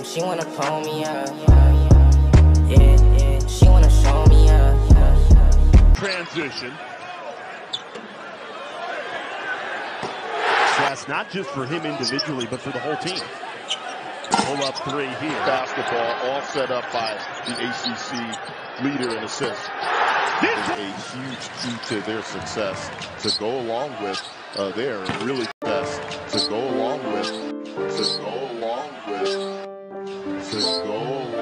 She wanna pull me up. Yeah, she wanna show me up. Transition. That's not just for him individually, but for the whole team. Pull up three here. Basketball all set up by the ACC leader in assists. This is a huge key to their success to go along with their really best to go along with